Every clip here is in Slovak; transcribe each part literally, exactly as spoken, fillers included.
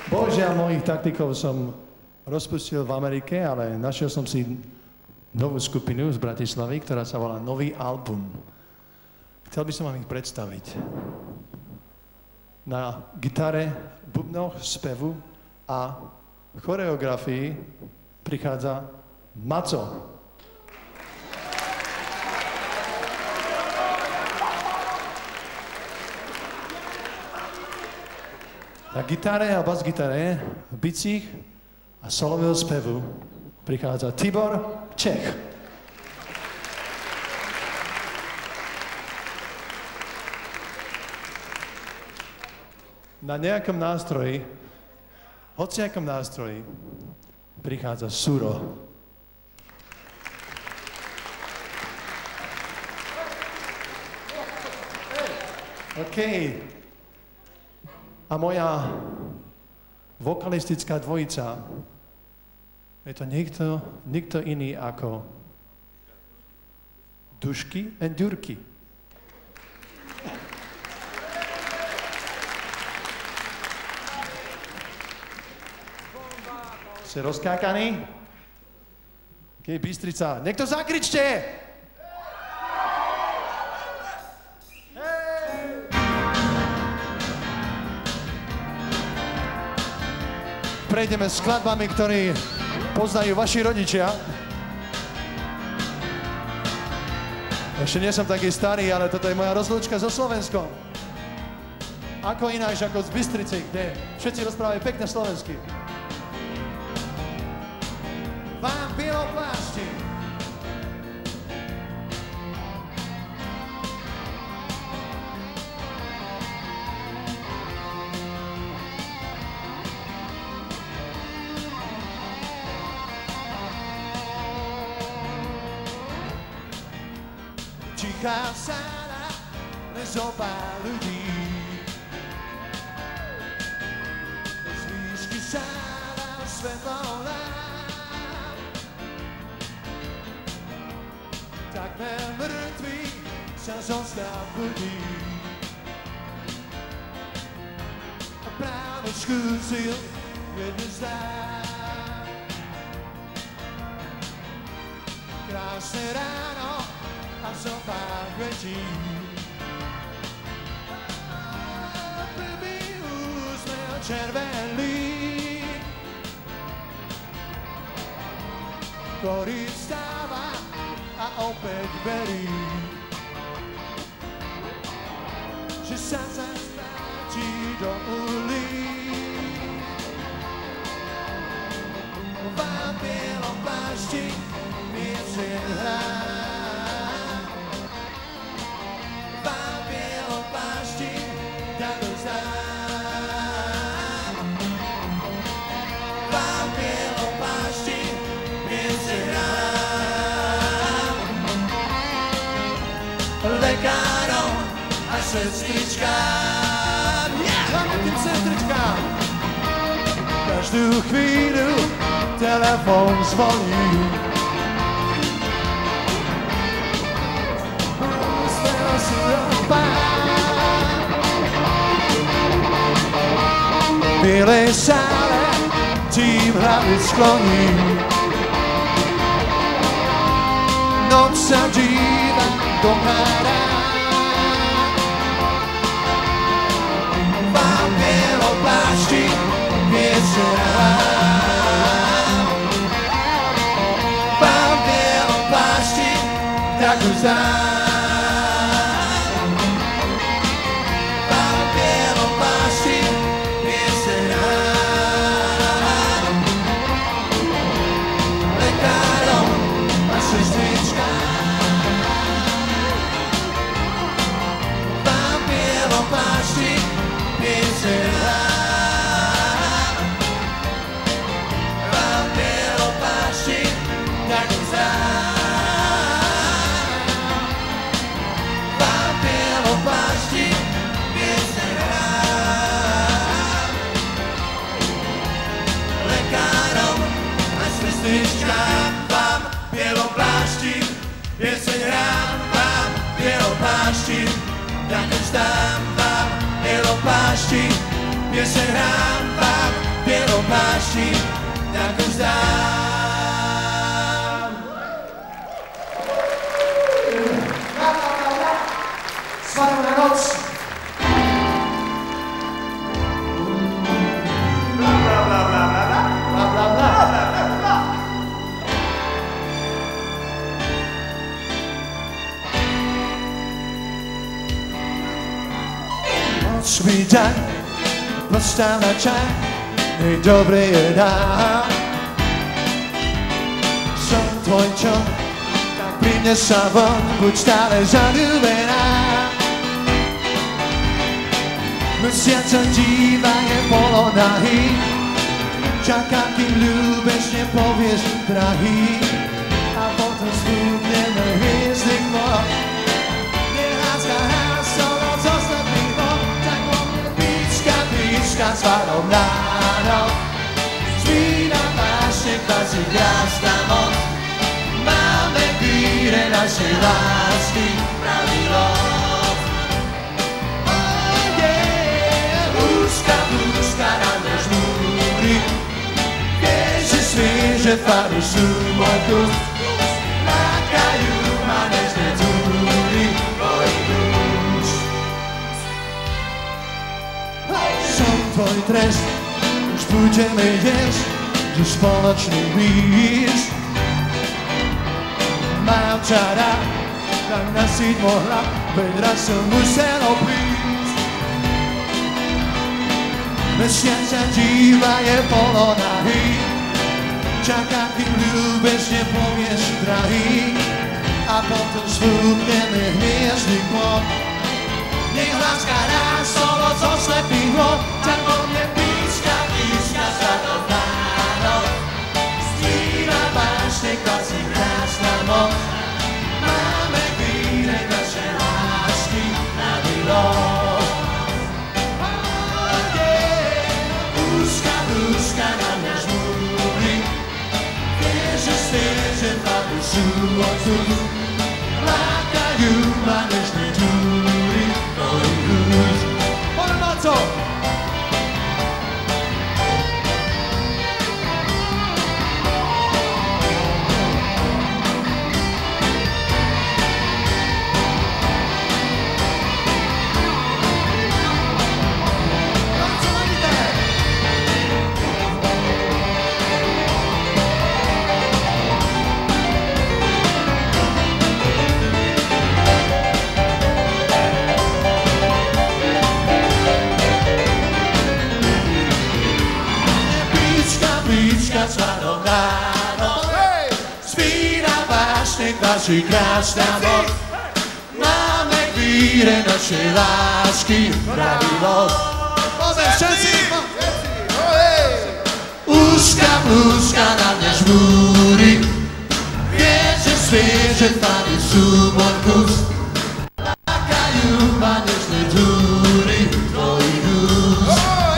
Bohužiaľ, mojich taktikov som rozpustil v Amerike, ale našiel som si novú skupinu z Bratislavy, ktorá sa volá Nový album. Chcel by som vám ich predstaviť. Na gitare, bubnoch, spevu a choreografii prichádza Maco. Na gitare a basgitare, v bicích a solového spevu prichádza Tibor Čech. Na nejakom nástroji, hociakom nástroji, prichádza Suro. OK. A moja vokalistická dvojica je to nikto, nikto iný ako Dušky a Ďurky. Ste rozkákaní? OK, Bystrica. Niekto zakričte! Prejdeme s skladbami, ktoré poznajú vaši rodičia. Ešte nie som taký starý, ale toto je moja rozlúčka so Slovenskom. Ako ináč ako z Bystrice, kde všetci rozprávajú pekne slovensky. Vám bieloplášti. Tichá sála, nezopár ľudí. Z výšky sála svetlou nám. Takmer mŕtvý sa zostal budí. A práve skúsil jednu zdár. Krásne ráno a zopár kvetí. Prvý úsmev červený, ktorý vstáva a opäť verí, že sa zastráti do ulíc. Vám bielom plášti pieseň hrá. Lekárom a sestričkám, hlavne tým sestričkám. Každú chvíľu telefón zvoní. Usmel si pán. V bielej sále tým hlavy skloní. Noc sa díva do hra. Vám bieloplášti pieseň hrá. Vám bieloplášti takú znám. Vám bieloplášti pieseň hrá. Lekárom a sestričkám. Plášti, pieseň hrá. Vám bieloplášti, takú znám. Vám bieloplášti, pieseň hrá. Lekárom a sestričkám. Vám bieloplášti, pieseň hrá. Vám bieloplášti, takú znám. Bieloplášti, pieseň hrám vám, do pasti takú vzdám. Svadobná noc. Bla, bla, bla, bla, bla, bla, bla, bla, bla, bla. Noc mi daj, postav na čaj, nech dobre je dám. Som tvoj čo, tak prines sa von, buď stále zaľúbená. Mesiac sa díva, je polonahý, čakám, kým ľúbečne povieš drahý. A potom spúkneme hviezdy kvôr, neláska nás so noc ostatných von, tak vo mne píčka, píčka, svadobná noc. Spí na vášne kvasi krásna moc, máme víre našej lásky pravidlo. Blúzka, blúzka na náš múry, vieš, že svieže farby sú môj kus. Lákajú ma nežné túry tvojich rúč. Som tvoj trest, už budeme jesť, že spoločný víš. Mám ťa rád, tak nasiť mohla, veď raz som musel oprísť. Mesiac sa díva, je polonahý, čaká, kým ľúbečne povieš drahý. A potom zvúkneme hviezdy kvôr, nech láska nás so noc oslepí hôr, tak vo mne píčka, píčka, svadobná noc. Stvíra vášne kvasi krásna moc, máme víre naše lásky na milosť. Blúzka na náš múry, vieš, že svieže farby sú môj kus. Lákajú ma nežné túry tvojich rúč. Poďme na to! Svadobná noc, spína vášne kvasi krásna moc, máme víre našej lásky pravidlosť. Poďme všetci! Úzka blúzka na mňa žmúri, vieš, že svieže farby sú môj kus. Lákajú ma nežné túry tvojich rúč.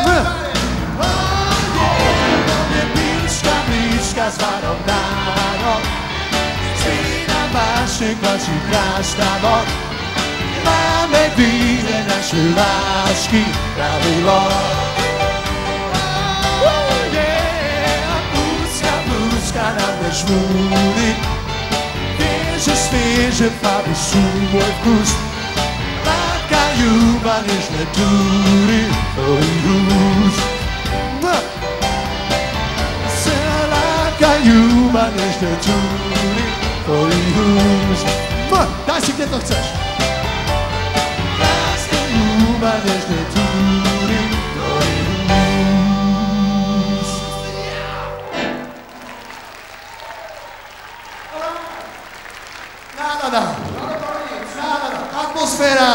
Svadobná noc, spína vášne kvasi krásna moc, máme víre naše lásky pravidlosť. Blúzka, blúzka na mňa žmúri, vieš, že svieže farby sú môj vkus. Lákajú ma nežné túry tvojich rúč. Lákajú ma nežné túry tvojich rúč. Daj si, kde to chceš. Lákajú ma nežné túry tvojich rúč. Nálada, nálada, atmosféra.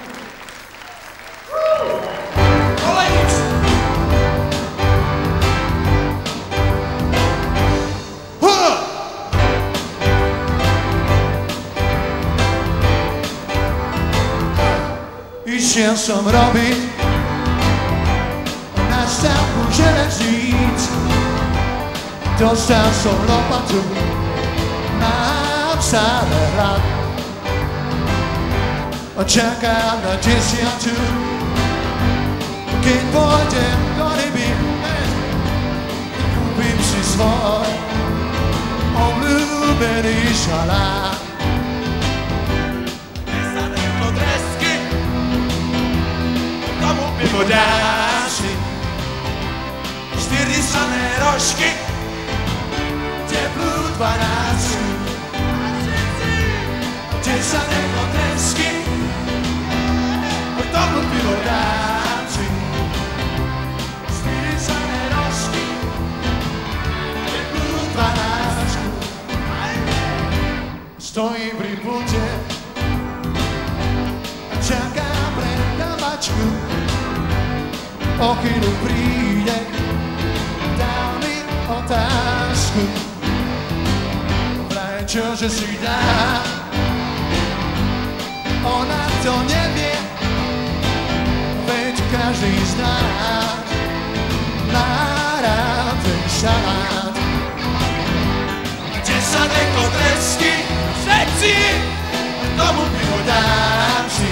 Išiel som robiť na stavbu železníc, dostal som lopatu, mám stále hlad. Čakám na desiatu, keď pôjdem do ryby, svoj obľúbený šalát. Nesané podresky, tomu pivo dáši, štyri slané rožky, teplú dvanáctku. Nesané podresky, tomu pivo dáši, štyri slané rožky, teplú dvanáctku. Stojím pri pulte a čakám predavačku. O chvíľu príde, dá mi otázku. Vraj čože si dá, ona to nevie, veď každý z nás má rád ten šalát. Desané kodresky, všetci, tomu pivo dám si.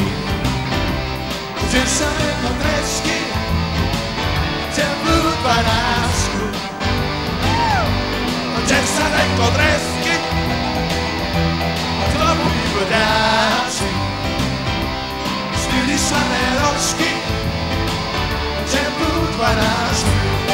Desané kodresky, teplú dvanáctku. Desané kodresky, tomu pivo dám si. Štyri slané rožky, teplú dvanáctku.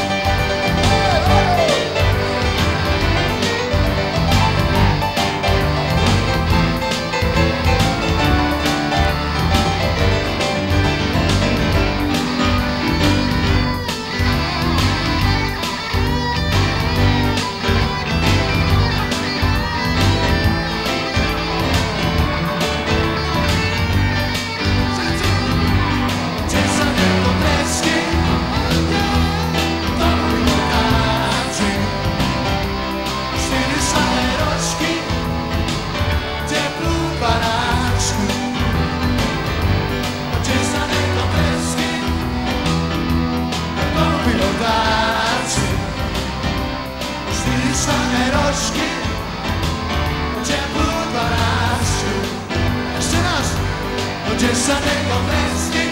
Desané kodresky,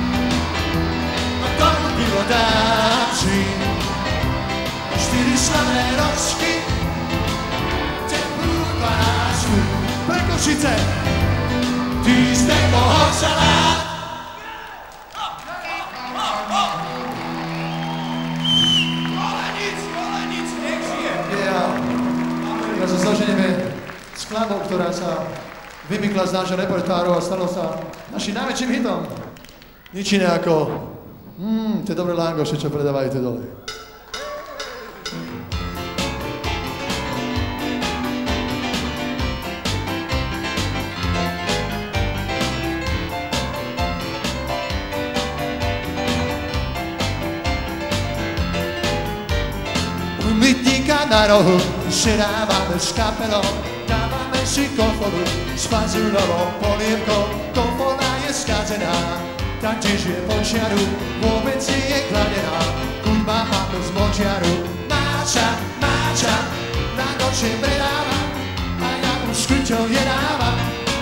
tomu pivo dám si. Štyri slané rožky, teplú dvanáctku. Pre Košice, ty z toho šalát. Kolenic, kolenic, nech žije. Yeah. Ja sa zoženieme skladbou, ktorá sa vymykla z nášho repertoáru a stalo sa našim najväčším hitom. Nič iné ako mm, tie dobré langoše, čo predávajú tu dole. Mytníka na rohu šerávame s kapelou, dávame si koforu s fazulovou polievkou. Kofora je skazená, taktiež je počiaru, vôbec nie je kladená. Kuďba máme z močiaru, máča, máča, na noče predáva a ja už skuťou jedávam.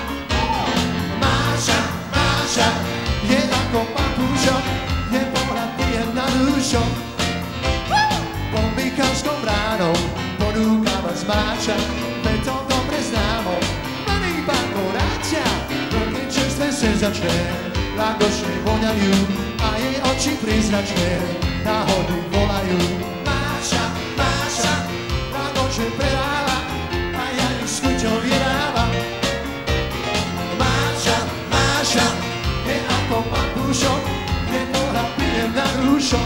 Máča, máča, je ako papúšok, je pohľad pijem na dušo. Po Michalskou bránou ponúkava zmáča, veď to dobre známo. Malý banko ráča, veľké čerstvé senzačné, langoše voňajú a jej oči prízračné náhody volajú. Máča, máča, langoše predáva a ja ju s chuťou jedávam. Máča, máča, je ako papúšok, je pohľad pijem na dušo.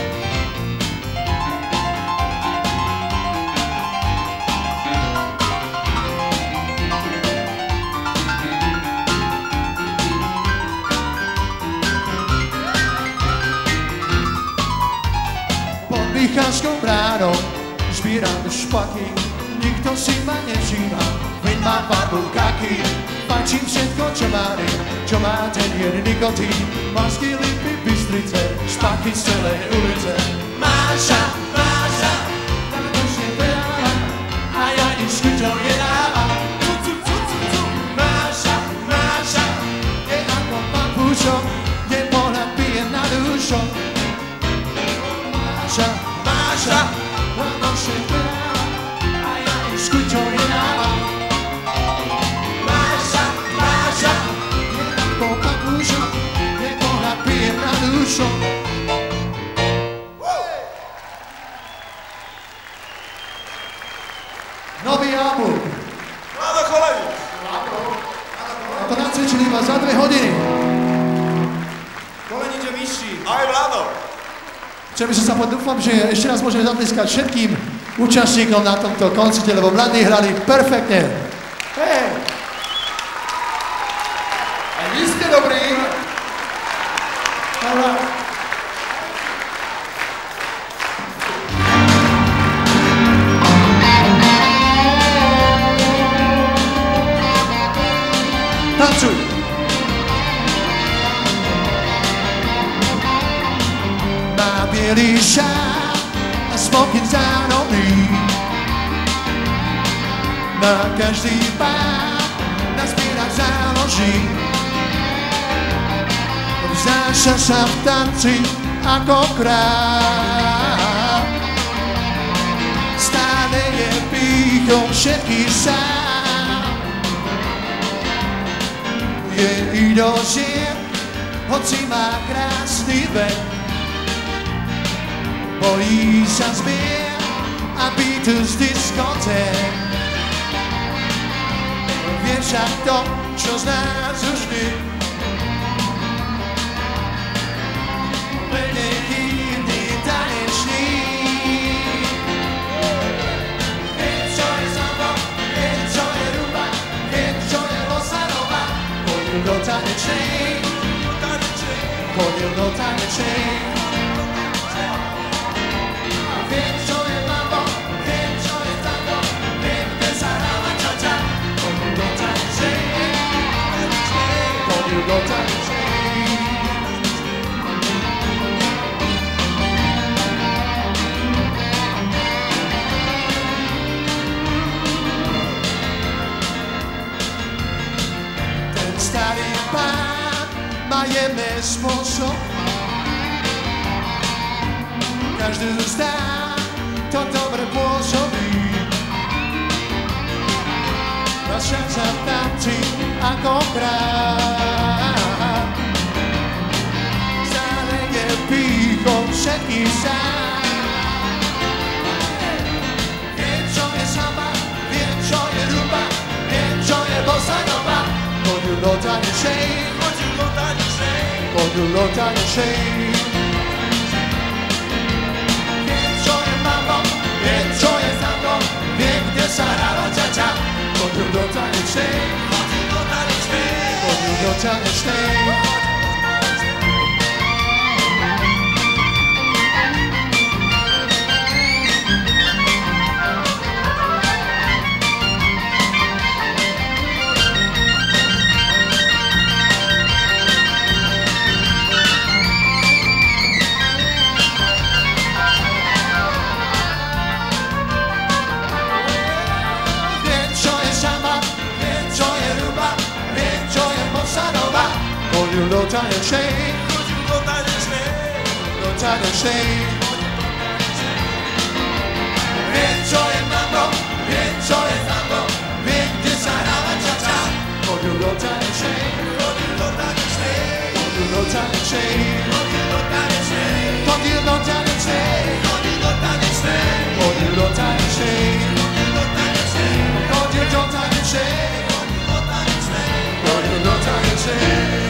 Michalskou bránou zbírame špaky, nikto si ma nevšíma, veď mám farbu kaky. Fajčím všetko, čo má rým, čo má ten jeden nikotín. Masky, lipy, Bystrice, špaky z celej ulice. Máša, máša, langoše predáva a ja ich s chuťou jedávam. Máša, máša, je ako papúšok, je pohľad pijem na dušo. Máša, Máša, noche brava, a ja escucho el agua. Maja, maja, jedna poca dušo, nekoga pijem na dušo. Nový album. Vlado kolegu. A to nacvičili iba za dve hodiny. Kolen ide vyšší. Aj Vlado. Čo by som sa povedal, dúfam, že ešte raz môžeme zatleskať všetkým účastníkom na tomto koncerte, lebo mladí hrali perfektne. Hej! Aj vy ste dobrí. Alright. Tancuj! My bielý šál a smoking down on me. Na každý pád na spínach záloží. Vznáša sa v tanci ako král. Stále je pýchom všetkých sám. Je idožien, hoci má krásny vek. Bojí sa zmien a bytu z diskoték. Vie však to, čo z nás už vždy. Plne chýrny tanečník. Viem, čo je samba, viem, čo je rumba, viem, čo je bossa nova. Chodil do tanečnej, chodil do tanečnej. Viem, čo je mambo, viem, čo je tango, viem, kde sa hráva ča-ča. Chodil do tanečnej, chodil do tanečnej. Ten starý pán má jemné spôsob. Každý zdá, to dobre pôsobí. Našak sa v tanci ako král. Stále je pýchom všetkých sám. Viem, čo je samba, viem, čo je rumba, viem, čo je bossa nova. Chodil do tanečnej, chodil do tanečnej, chodil do tanečnej. Viem, čo je tango, viem, kde sa hráva ča-ča. Chodil do tanečnej, chodil do tanečnej, chodil do tanečnej. Chodil do tanečnej, chodil do tanečnej, do tanečnej. Viem, čo je mambo, viem, čo je tango, viem, kde sa hráva ča-ča. Chodil do tanečnej, chodil do tanečnej, chodil do tanečnej, chodil do tanečnej, chodil do tanečnej, chodil do tanečnej, chodil do tanečnej, chodil do tanečnej, chodil do tanečnej, chodil do tanečnej.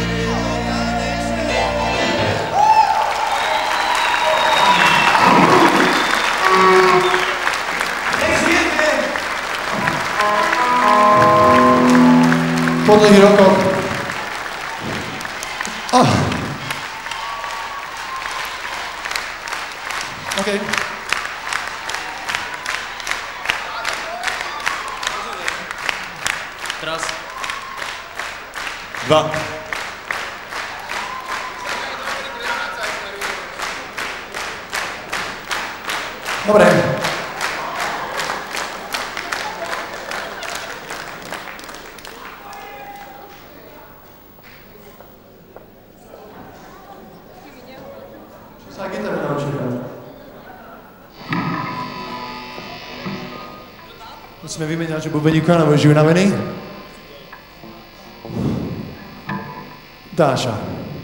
Po dlhých rokoch. Oh. OK. Raz. Dva. Dobre. Čo sa gitara naučí hrať? Musíme vymeniať, že bubeníka, lebo už unavený. Dáša.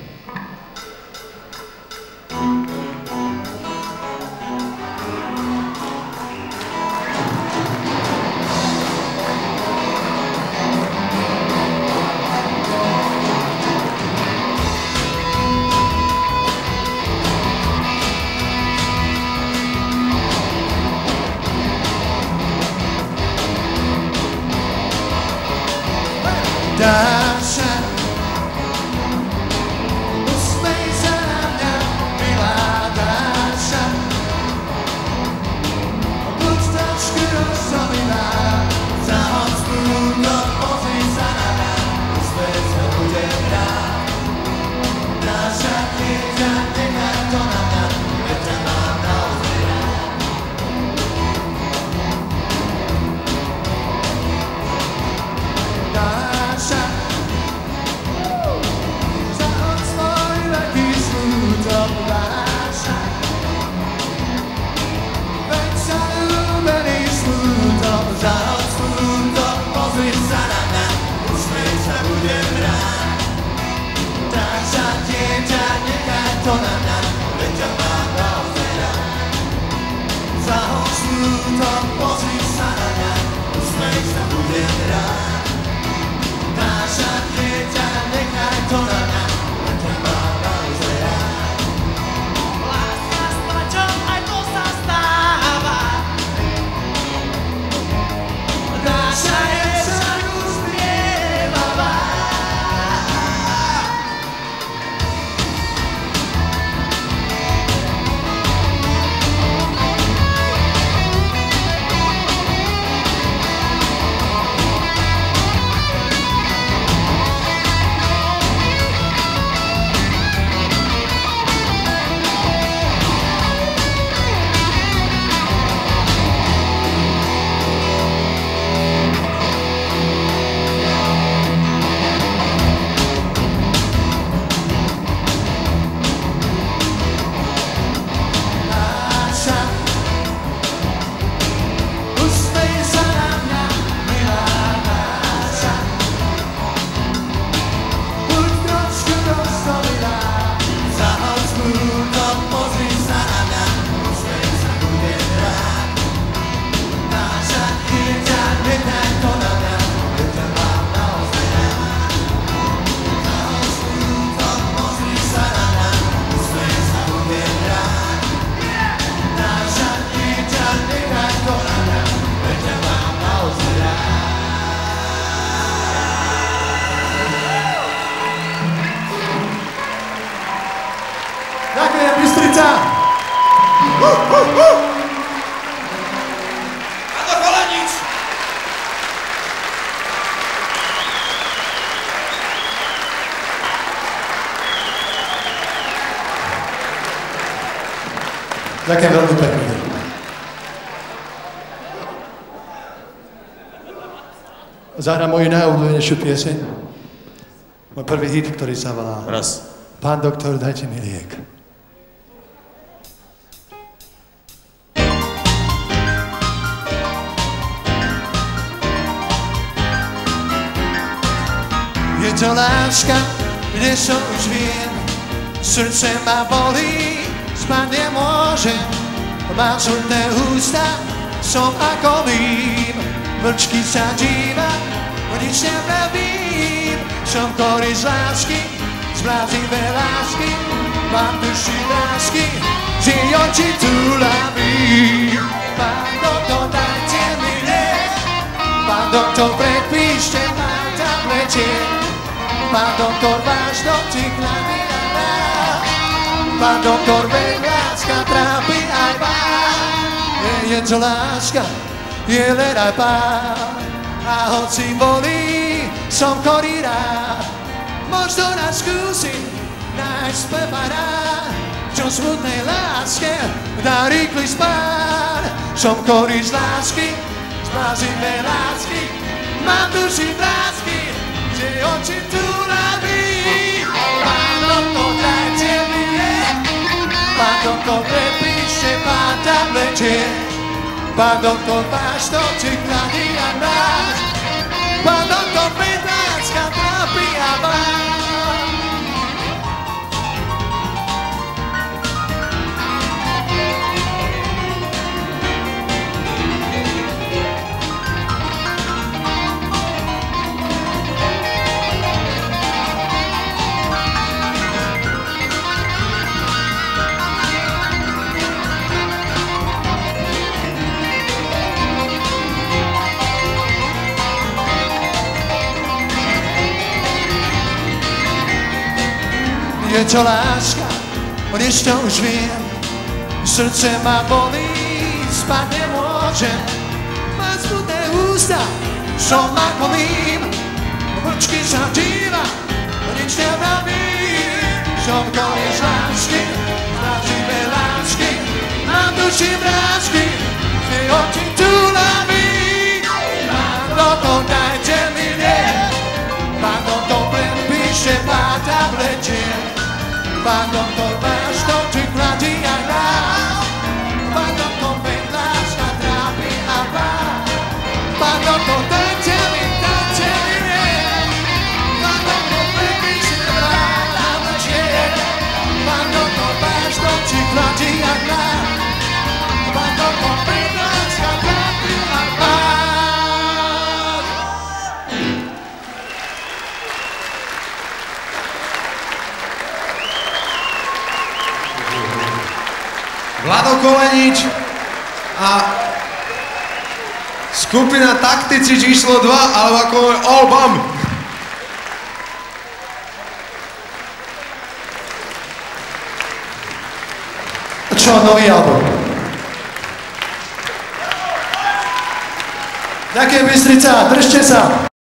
Dáša, usmej sa na mňa, milá Dáša. Buď trošku roztomilá, zahoď smútok, pozri sa na mňa, usmej sa, budem rád. Dáša, dieťa, nechaj to na mňa, veď ťa mám naozaj rád. Dáša, zahoď svoj veľký smútok, Dáša. Veď sa ľúbený smútok, zahoď smútok, pozri sa na mňa, usmej sa, budem rád. Dáša, dieťa, nechaj to na mňa, veď ťa mám naozaj rád. Zahoď smútok, pozri sa na mňa, usmej sa, budem rád. Dáša, dieťa, nechaj to na mňa, veď ťa mám naozaj rád. Láska s plačom, aj to sa stáva. Dáša je však usmievavá. Dáša, usmej sa na mňa, milá Dáša. Buď trošku roztomilá, zahoď smútok, pozri sa na mňa, usmej sa, budem rád. Dáša, dieťa, nechaj to na mňa, veď ťa mám naozaj rád. Zahoď smútok, pozri sa na mňa, usmej sa, budem rád. Dáša, dieťa, nechaj to na mňa, veď ťa mám naozaj rád. Ďakujem, Bystrica! Áno, Cholanič! Ďakujem veľmi pekne. Zahrám moju najobľúbenejšiu pieseň. Môj prvý hit, ktorý sa volá Raz. Pán doktor, dajte mi liek. Je to láska, kde som už viem, srdce ma bolí, spať nemôžem. Mám smutné ústa, som ako mým, vlčky sa díva, nič nepravím. Som chorý z lásky, z blázivé lásky, mám duši lásky, že oči túlavím. Pán doktor, dajte mi liek, pán doktor, predpíšte ma tablete. Pán doktor, váš dotyk na mňa dá. Pán doktor, veď láska trápi aj vás. Nie je to láska, je len aj pán. A hoci bolí, som chorý rád. Možno nás skúsi nájsť spevaná, čo smutnej láske dá rýchly spán. Som chorý z lásky, z blázivej lásky, mám duši vrásky, že oči túlaví. Pán doktor, dajte mi liek, pán doktor, prepíšte pán tablete. Pán doktor, máš to, či kladí a máš. Pán doktor, pätnástka trápi a máš. Je to láska, když to už viem, srdce ma bolí, spať nemôžem. Mám smutné ústa, som ako mým, očky sa díva, nič nevravím. Som koniec lásky, zdraživé lásky, mám duši vrásky, tie oči túlavý. Pán doktor, dajte mi liek, pán doktor, predpíše pár tabletiek. Pán doktor, máš to, či kladí aj nás. Pán doktor, veď láska trápi a vás. Pán doktor, dajte mi, dajte mi liek. Pán doktor, predpíše pár tabletiek. Pán doktor, máš to, či kladí aj nás. Pán doktor, veď láska trápi a vás. Vlado Kolenič a skupina Taktici číslo dva, alebo ako je Album. Čo, nový album? Ďakujem, Bystrica, držte sa.